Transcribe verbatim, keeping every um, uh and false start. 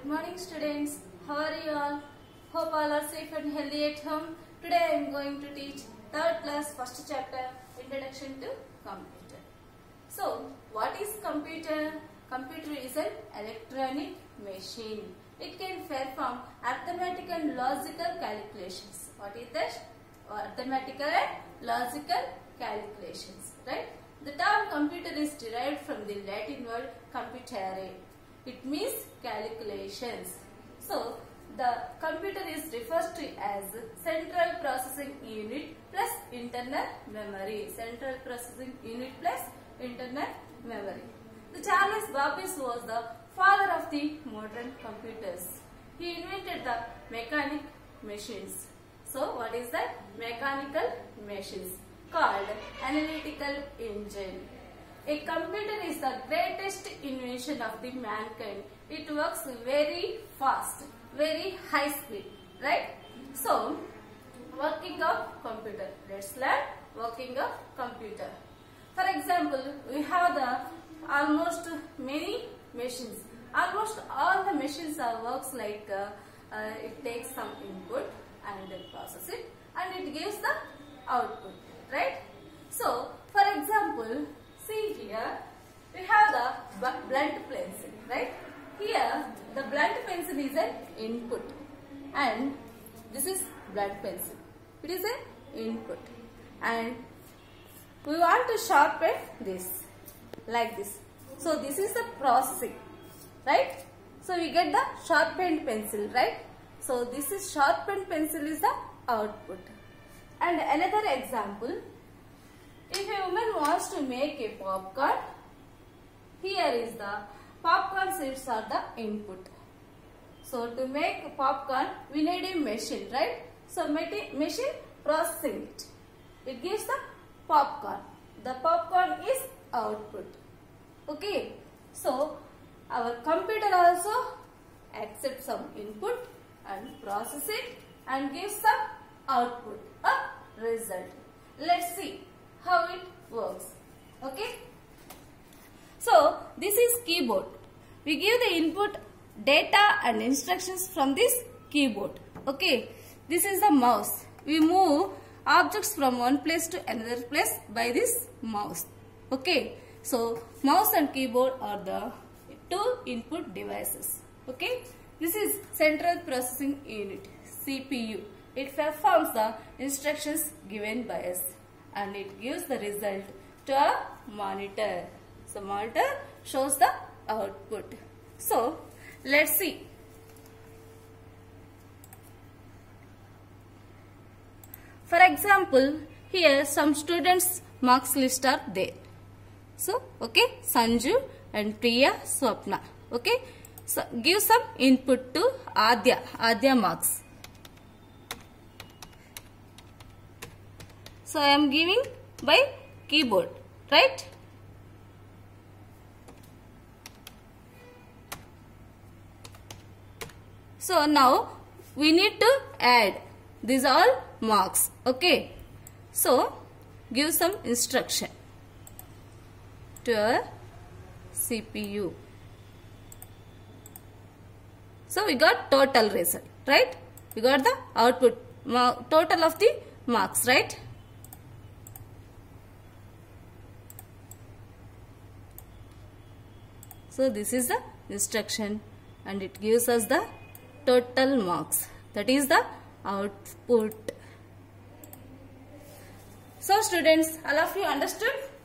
morning students. How are you all? Hope all are safe and healthy at home. Today I am going to teach third class first chapter Introduction to Computer. So what is computer? Computer is an electronic machine. It can perform arithmetic and logical calculations. What is that? Arithmetical and logical calculations, right? The term computer is derived from the Latin word computare. It means calculations. So the computer is referred to as central processing unit plus internal memory. Central processing unit plus internal memory. The Charles Babbage was the father of the modern computers. He invented the mechanic machines. So what is that? Mechanical machines called analytical engine. A computer is the greatest invention of the mankind. It works very fast, very high speed, right? So, working of computer. Let's learn working of computer. For example, we have the almost many machines. Almost all the machines are works like uh, uh, it takes some input and it processes it and it gives the output, right? So, for example, see here, we have the blunt pencil, right? Here, the blunt pencil is an input and this is blunt pencil. It is an input and we want to sharpen this like this. So, this is the processing, right? So, we get the sharpened pencil, right? So, this is sharpened pencil is the output. And another example, if a woman wants to make a popcorn, here is the popcorn seeds are the input. So to make popcorn, we need a machine, right? So machine processing it. It gives the popcorn. The popcorn is output. Okay. So our computer also accepts some input and process it and gives some output, a result. Let's see how it works. Okay. So this is keyboard. We give the input data and instructions from this keyboard. Okay. This is the mouse. We move objects from one place to another place by this mouse. Okay. So mouse and keyboard are the two input devices. Okay. This is central processing unit, C P U. It performs the instructions given by us and it gives the result to a monitor. So monitor shows the output. So let's see. For example, here some students' marks list are there. So okay, Sanju and Priya, Swapna. Okay, so give some input to Adya, Adya marks. So I am giving by keyboard, right? So now we need to add these all marks. Okay. So give some instruction to a C P U. So we got total result, right? We got the output, total of the marks, right? So this is the instruction and it gives us the total marks. That is the output. So students, all of you understood?